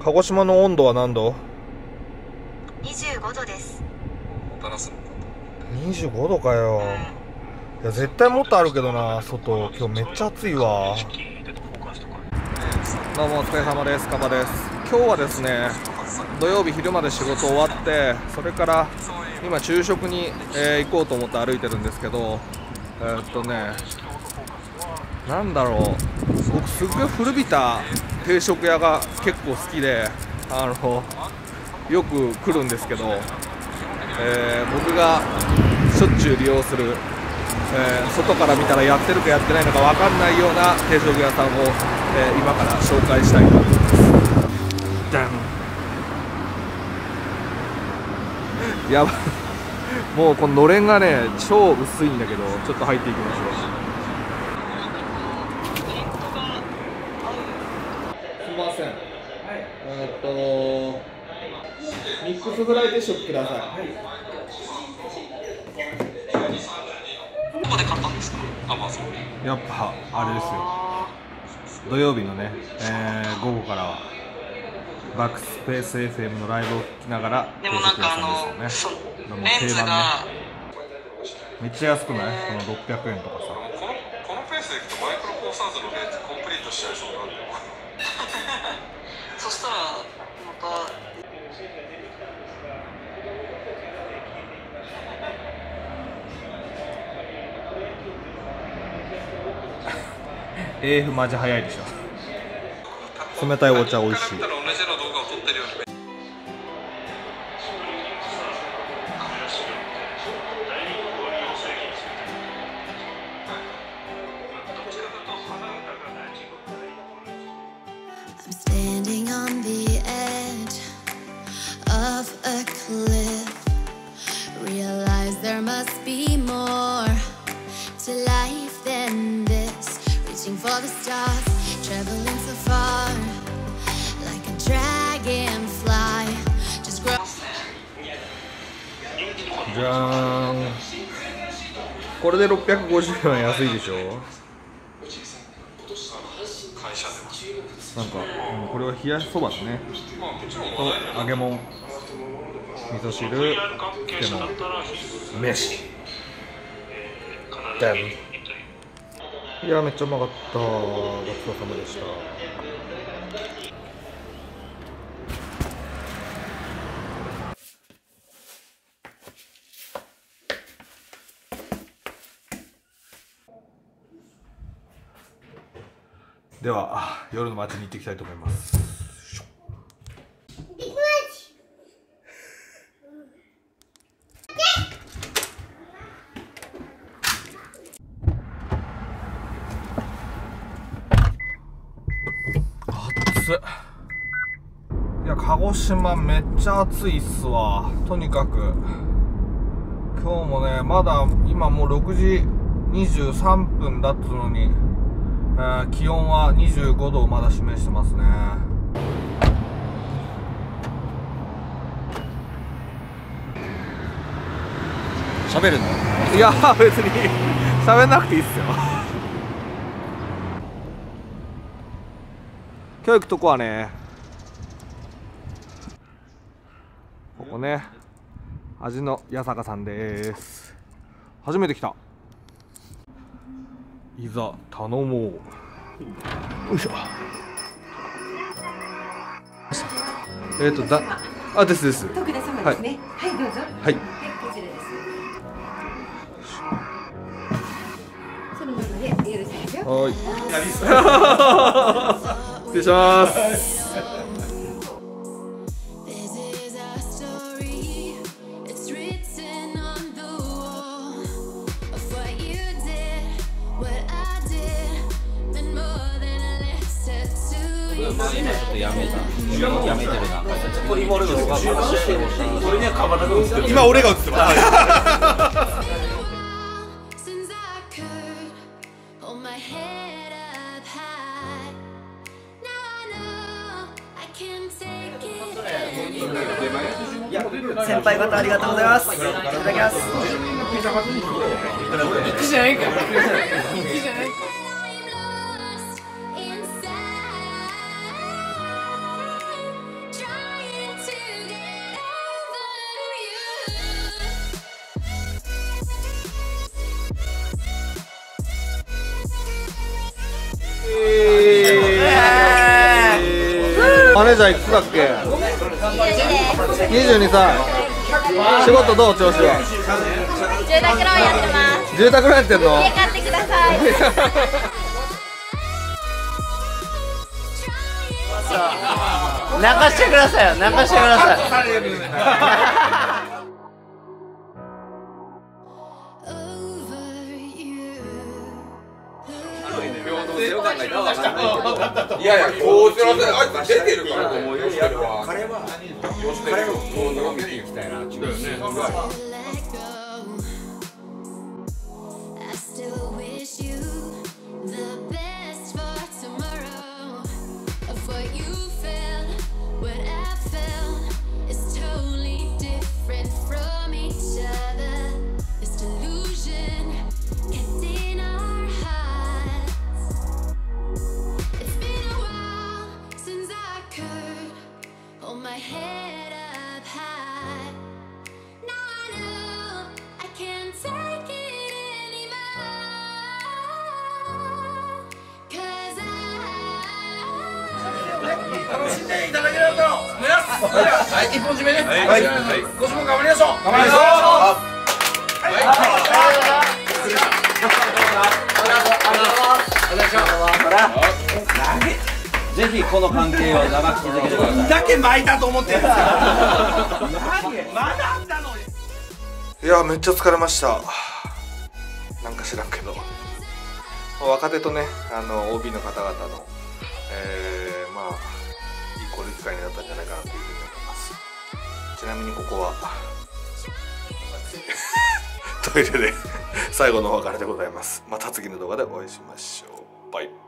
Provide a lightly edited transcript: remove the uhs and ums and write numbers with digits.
鹿児島の温度は何度 ？25度です。 25度かよ。いや絶対もっとあるけどな。外今日めっちゃ暑いわ。どうもお疲れ様です。カバです。今日はですね、土曜日昼まで仕事終わって、それから今昼食に、行こうと思って歩いてるんですけど、なんだろう、僕すっごい古びた定食屋が結構好きで、よく来るんですけど、僕がしょっちゅう利用する、外から見たらやってるかやってないのか分かんないような定食屋さんを、今から紹介したいと思います。ダンやばもうこののれんがね超薄いんだけど、ちょっと入っていきましょう。すいません、ミックスフライ定食ください。はい。 どこで買ったんですか？ やっぱあれですよ、土曜日のね、午後からはバックスペース FM のライブを聴きながら定食屋さんですよね。もう定番ね。めっちゃ安くない？この600円とかさ。 このペースでいくとマイクロフォーサーズのレンズコンプリートしちゃいそうなんでそしたらまた AF マジ早いでしょ。冷たいお茶美味しい。 I'm standing on the edge of a cliff. Realize there must be more to life than this. Reaching for the stars, traveling so far, like a dragonfly. Just grow. じゃーん。これで650円は安いでしょ。なんか、これは冷やしそばだね。と揚げ物、味噌汁、漬物、飯。ダン。いやめっちゃうまかった。ごちそうさまでした。では夜の街に行っていきたいと思います。暑っ。いや鹿児島めっちゃ暑いっすわ。とにかく今日もね、まだ今もう6時23分だっつうのに、気温は25度をまだ示してますね。 喋るの？ いや別に喋んなくていいっすよ。今日行くとこはね、ここね、味の八坂さんです。初めて来た。いざ頼もう。よいしょ。ですです。 徳田様ですね。はい、どうぞ。 はい。 こちらです。そのままでよろしいですよ。 はい。失礼します。 今ちょっとやめてるな。これ今俺が映ってます。これにはカバナが映ってる。 今俺が映ってます。 先輩方ありがとうございます。いただきます。肉じゃないか。肉じゃないか。 マネージャーいくつだっけ？22歳。仕事どう？調子は？ 住宅ローンやってます。 住宅ローンやってんの？ 家買ってください。 泣かしてくださいよ、泣かしてください。 いやいや、こうすらせあいつ出てるからと思うよ。彼は彼も飲みに行きたいな。 let go. I still wish you the best for tomorrow. Of what you felt, what I felt is totally different from each other. This delusion kept in our hearts. It's been a while since I could hold my head up high. Now I know I can't take it anymore. 'Cause I 楽しんでいただければと思います。はい、一本締めね。はい。今年も頑張りましょう。頑張りましょぜひこの関係を長く続けてください。 だけ巻いたと思ってるんですよ。まだあったのに。 いやめっちゃ疲れました。なんか知らんけど若手とねOB の方々のまあいい交流機会になったんじゃないかなというふうに思います。ちなみにここはトイレで最後のお別れでございます。また次の動画でお会いしましょう。バイ。